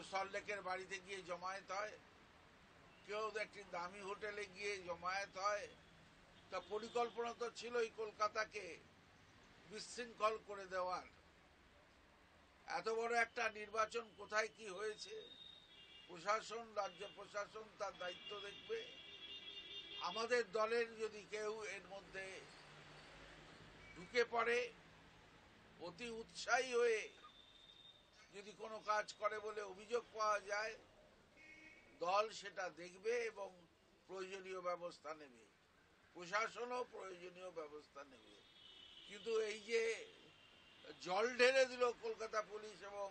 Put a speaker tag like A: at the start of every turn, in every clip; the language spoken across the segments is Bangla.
A: কেউ সল্টলেকের বাড়িতে গিয়ে জমায়েত হয়, কেউ একটি দামি হোটেলে গিয়ে জমায়েত হয়। তা পরিকল্পনা তো ছিলই কলকাতাকে বিশৃঙ্খল করে দেওয়ার। এত বড় একটা নির্বাচন কোথায় কি হয়েছে, প্রশাসন, রাজ্য প্রশাসন তার দায়িত্ব দেখবে। আমাদের দলের যদি কেউ এর মধ্যে ঢুকে পড়ে, অতি উৎসাহী হয়ে যদি কোনো কাজ করে বলে অভিযোগ পাওয়া যায়, দল সেটা দেখবে এবং প্রয়োজনীয় ব্যবস্থা নেবে, প্রশাসনও প্রয়োজনীয় ব্যবস্থা নেবে। কিন্তু এই যে জল ঢেলে দিল কলকাতা পুলিশ এবং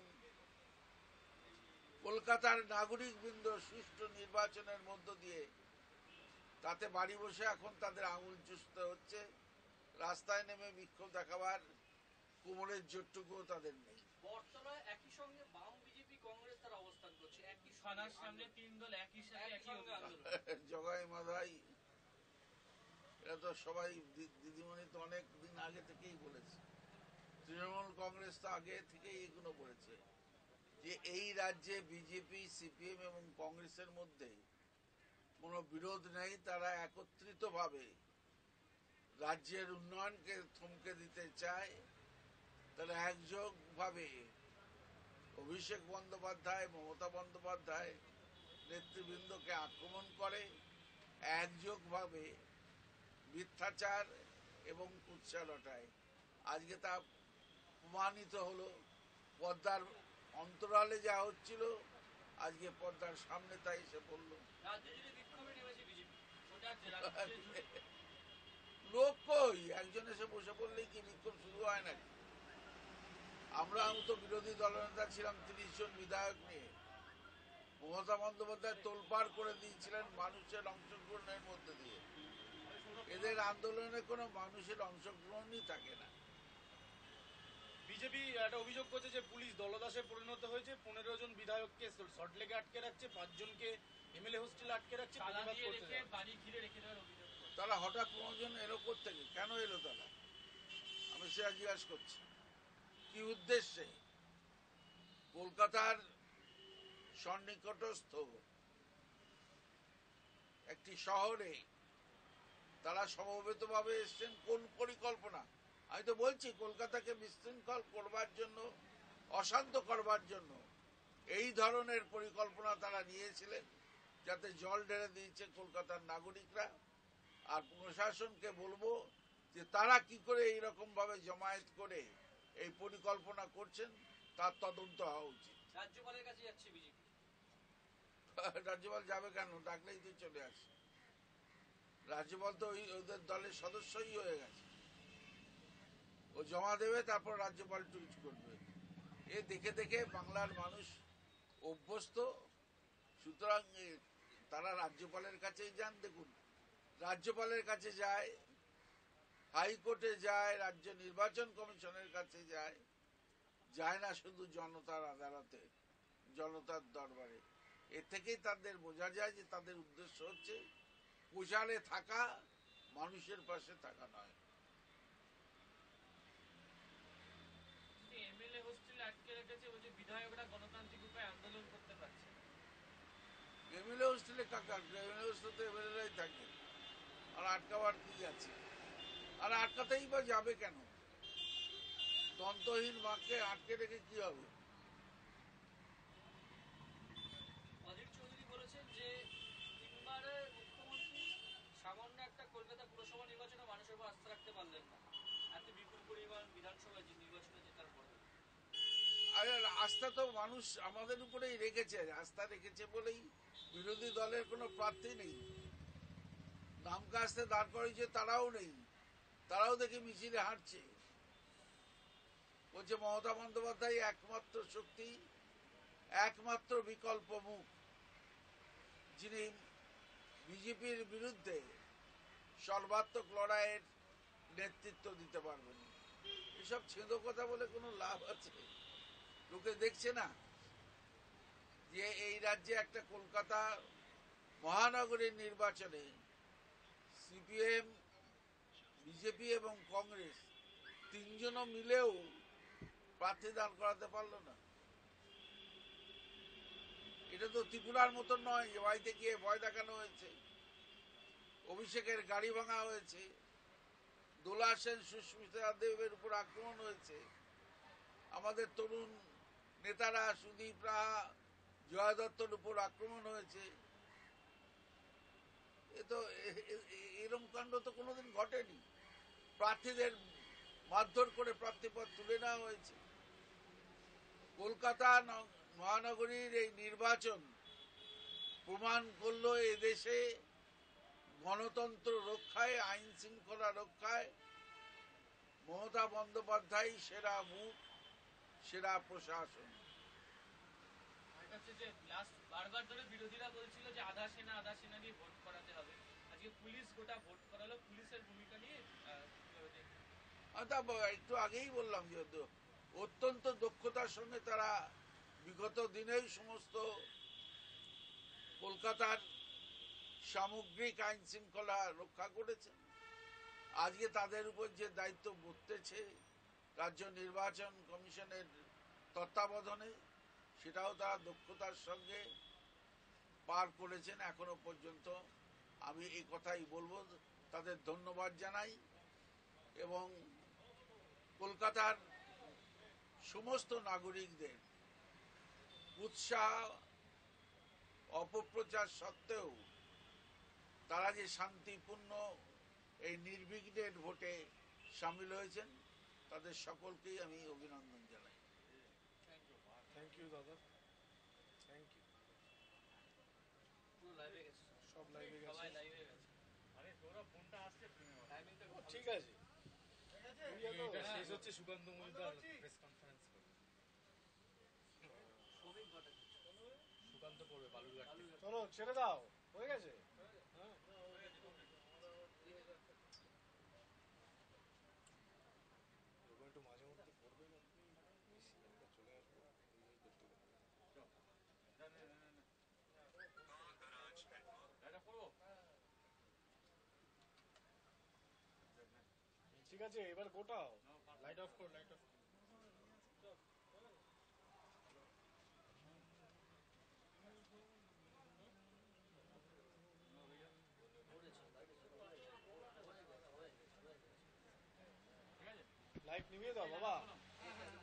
A: কলকাতার নাগরিকবৃন্দ সুষ্ঠু নির্বাচনের মধ্য দিয়ে, তাতে বাড়ি বসে এখন তাদের আঙুল চুষতে হচ্ছে। রাস্তায় নেমে বিক্ষোভ দেখাবার কোমরের জোরটুকুও তাদের নেই।
B: বটতলায় একই সঙ্গে বাম, বিজেপি, কংগ্রেস তার অবস্থান করছে, একই
C: থানার সামনে তিন দল একই সাথে একই আন্দোলন।
A: জগাই মাধাই এরা তো সবাই, দিদিমণি তো অনেক দিন আগে থেকেই বলেছে, তৃণমূল কংগ্রেস তো আগে থেকেই এগুলো বলেছে যে এই রাজ্যে বিজেপি, সিপিএম এবং কংগ্রেসের মধ্যে কোনো বিরোধ নেই। তারা একত্রিতভাবে রাজ্যের উন্নয়নকে থমকে দিতে চায়। তারা একযোগভাবে অভিষেক বন্দ্যোপাধ্যায়, মমতা বন্দ্যোপাধ্যায় নেতৃবৃন্দকে আক্রমণ করে, একযোগভাবে মিথ্যাচার এবং কুৎসা রটায়। আজকে তা প্রমাণিত হলো। পদ্মার অন্তরালে যা হচ্ছিল, আজকে পদ্মার সামনে তাই এসে পড়ল। লোক কই, একজন এসে বসে পড়লেই কি বিক্ষোভ শুরু হয় নাকি? আমরা তো বিরোধী দলনেতা ছিলাম ৩০ জন বিধায়ক নিয়ে। মমতা বন্দ্যোপাধ্যায় তোলপাড় করে দিয়েছিলেন মানুষের অংশগ্রহণের মধ্যে দিয়ে। এদের আন্দোলনে কোনো মানুষের অংশগ্রহণই থাকে না।
C: বিজেপি একটা অভিযোগ করছে যে পুলিশ দলদাসে পরিণত হয়েছে, ১৫ জন বিধায়ককে সল্টলেকে আটকে রাখছে, ৫ জনকে এমএলএ হোস্টেলে আটকে রাখছে, বাড়ি ঘিরে রেখে দেওয়ার অভিযোগ।
A: তারা হঠাৎ ১৫ জন এলো কোত্থেকে, কেন এলো তারা? আমি সেটা জিজ্ঞাসা করছি, কি উদ্দেশ্যে? কলকাতার সন্নিকটস্থ একটি শহরে তারা সমবেতভাবে এসছেন কোন পরিকল্পনা? আমি তো বলছি কলকাতাকে বিশৃঙ্খল করবার জন্য, অশান্ত করবার জন্য এই ধরনের পরিকল্পনা তারা নিয়েছিলেন, যাতে জল ঢেলে দিয়েছে কলকাতার নাগরিকরা। আর প্রশাসনকে বলবো যে তারা কি করে এইরকম ভাবে জমায়েত করে এই পরিকল্পনা করছেন তার তদন্ত হওয়া উচিত।
B: রাজ্যপালের কাছে যাচ্ছে বিজেপি।
A: রাজ্যপাল যাবে কেন? ডাকলেই তো চলে আসে। রাজ্যপাল তো ওদের দলের সদস্যই হয়ে গেছে। ও জমা দেবে, তারপর রাজ্যপাল টুইট করবে। এ দেখে দেখে বাংলার মানুষ অভ্যস্ত। সুতরাং তারা রাজ্যপালের কাছেই যান। দেখুন, রাজ্যপালের কাছে যায়, হাইকোর্টে যায়, রাজ্য নির্বাচন কমিশনের কাছে যায়, যায় না শুধু জনতার আদালতে, জনতার দরবারে। এর থেকেই তাদের বোঝা যায় যে তাদের উদ্দেশ্য হচ্ছে প্রচারে থাকা, মানুষের পাশে থাকা নয়।
C: এমএলএ হোস্টেলে আটকে রেখেছে, বলছে বিধায়করা গণতান্ত্রিক উপায়ে আন্দোলন করতে পারছে।
A: এমএলএ হোস্টেলে কাকা, এমএলএ হোস্টেলে তো এমএলএরাই থাকে, আর আটকাবার কি আছে? আর আটকাতেই বা যাবে কেন? তন্ত্রহীন মাকে আটকে রেখে কি হবে?
B: অধীর চৌধুরী বলেছেন যে ৩ বারের মুখ্যমন্ত্রী সামান্য একটা কলকাতা পুরসভা নির্বাচনে মানুষের উপর আস্থা রাখতে পারলেন না, এত বিপুল পরিমাণ বিধানসভা নির্বাচনে জেতার পরে।
A: আস্থা তো মানুষ আমাদের উপরেই রেখেছে, আস্থা রেখেছে বলেই বিরোধী দলের কোনো প্রার্থী নেই। নাম কাস্তে দাঁড় করেছে তারাও নেই, তারাও দেখি মিছিলে হাঁটছে। বলছে মমতা বন্দ্যোপাধ্যায় একমাত্র শক্তি, একমাত্র বিকল্প মুখ, যিনি বিজেপির বিরুদ্ধে সর্বাত্মক লড়াইয়ের নেতৃত্ব দিতে পারবেন। এসব ছেঁদো কথা বলে কোনো লাভ আছে? লোকে দেখছে না যে এই রাজ্যে একটা কলকাতা মহানগরীর নির্বাচনে সিপিএম, বিজেপি এবং কংগ্রেস তিনজনও মিলেও প্রার্থী দাঁড় করাতে পারল না। এটা তো ত্রিপুরার মতন নয় যে বাড়িতে গিয়ে ভয় দেখানো হয়েছে। অভিষেকের গাড়ি ভাঙা হয়েছে, দোলা সেন সুস্মিতা দেবের উপর আক্রমণ হয়েছে, আমাদের তরুণ নেতারা সুদীপ রাহা জয়া দত্তর উপর আক্রমণ হয়েছে। এ তো এরকম কাণ্ড তো কোনোদিন ঘটেনি। প্রার্থীদের মারধর করে প্রার্থীপদ তুলে নেওয়া হয়েছে। কলকাতা মহানগরীর এই নির্বাচন প্রমাণ করলো এদেশে গণতন্ত্র রক্ষায়, আইন শৃঙ্খলা রক্ষায় মমতা বন্দ্যোপাধ্যায় সেরা মুখ, সেরা প্রশাসন।
B: হচ্ছে যে লাস্ট বারবার ধরে বিরোধীরা বলছিল যে আধা সেনা দিয়ে ভোট করাতে হবে, আজকে পুলিশ গোটা ভোট করালো, পুলিশের ভূমিকা নিয়ে
A: একটু আগেই বললাম যে অত্যন্ত দক্ষতার সঙ্গে তারা বিগত দিনেই সমস্ত কলকাতার সামগ্রিক আইন শৃঙ্খলা রক্ষা করেছে। আজকে তাদের উপর যে দায়িত্ব বর্তেছে রাজ্য নির্বাচন কমিশনের তত্ত্বাবধানে, সেটাও তারা দক্ষতার সঙ্গে পার করেছেন এখনো পর্যন্ত। আমি এই কথাই বলবো, তাদের ধন্যবাদ জানাই এবং কলকাতার সমস্ত নাগরিকদের উৎসাহ অপপ্রচার সত্ত্বেও তারা যে শান্তিপূর্ণ এই নির্বিঘ্নের ভোটে সামিল হয়েছেন, তাদের সকলকেই আমি অভিনন্দন জানাই।
C: থ্যাংক ইউ দাদা, থ্যাংক ইউ। সব লাইভে গেছে। আরে তোরা ফোনটা আসছে, ঠিক আছে। এটা শেষ হচ্ছে, সুকান্ত মজুমদার প্রেস কনফারেন্স করবে, সুকান্ত করবে বালুরঘাট। চলো ছেড়ে দাও, হয়ে গেছে। একটু মাঝে মধ্যে করবে না, চলে আসবো, ঠিক আছে। এবার গোটাও, লাইট অফ কর, লাইট অফ। লাইট নিভিয়ে দাও বাবা।